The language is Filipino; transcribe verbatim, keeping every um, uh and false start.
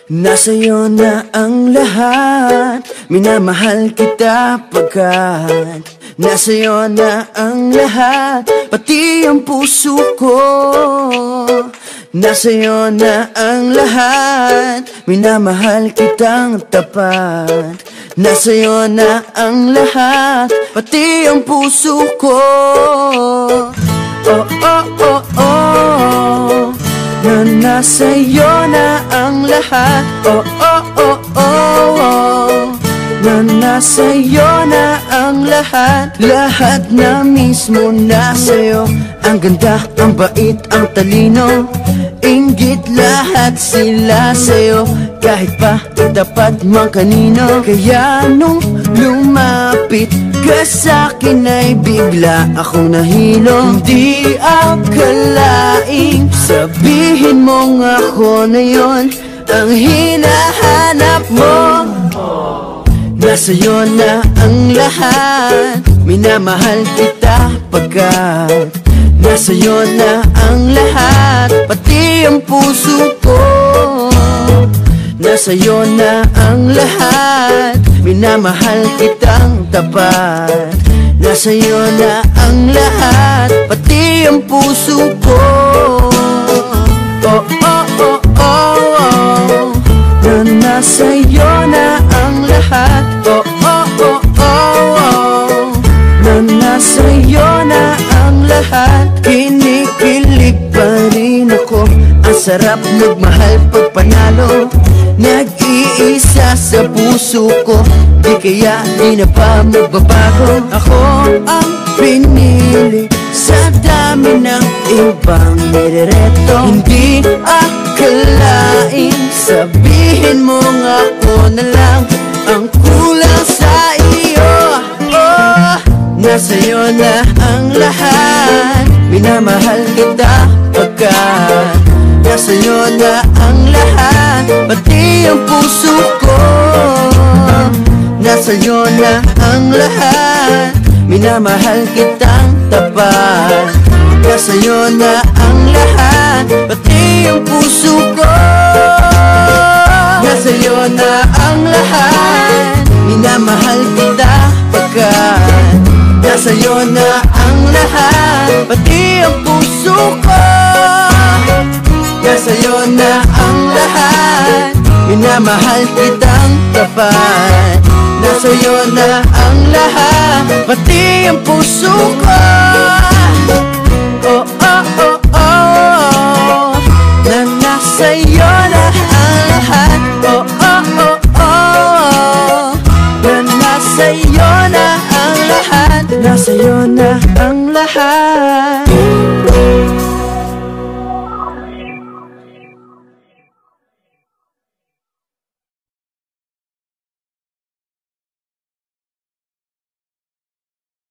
Nasa'yo na ang lahat, minamahal kita pagkat nasa'yo na ang lahat, pati ang puso ko. Nasa'yo na ang lahat, minamahal kitang tapat. Nasa'yo na ang lahat, pati ang puso ko. Oh, oh, oh, oh, na nasa'yo na ang lahat. Oh, oh, oh, oh, oh, na nasa'yo na ang lahat. Lahat na mismo nasa'yo. Ang ganda, ang bait, ang talino, inggit lahat sila sa'yo. Kahit pa dapat mang kanino. Kaya nung lumapit ka sa'kin ay bigla akong nahilo. Hindi akalaing sabihin mong ako na yon ang hinahanap mo. Nasa'yo na ang lahat, minamahal kita pagkat nasa'yo na ang lahat, pati ang puso ko. Nasa'yo na ang lahat, minamahal kitang tapat. Nasa'yo na ang lahat, pati ang puso ko. Oh, oh, oh, oh, oh, na nasa'yo na ang lahat. Oh, oh, oh, oh, oh, na nasa'yo na ang lahat. Kinikilig pa rin ako, ang sarap magmahal pag panalo. Nag-iisa sa puso ko, di kaya di na pa magbabago. Ako ang pinili sa dami ng ibang nirereto. Hindi akalaing sabihin mo nga ako na lang ang kulang sa iyo. Oh, nasa'yo na ang lahat, minamahal kita pagkat nasa'yo na ang lahat, pati ang puso ko. Nasa'yo na ang lahat, minamahal kitang tapat. Nasa'yo na ang lahat, pati ang puso ko. Nasa'yo na ang lahat, minamahal kita pagkat nasa'yo na ang lahat, pati ang puso ko. Nasa'yo na ang lahat, minamahal kitang tapat. Nasa'yo na ang lahat, pati ang puso ko. Oh, oh, oh, oh, na nasa'yo na ang lahat. Oh, oh, oh, oh, na nasa'yo na ang lahat. Nasa'yo na ang lahat.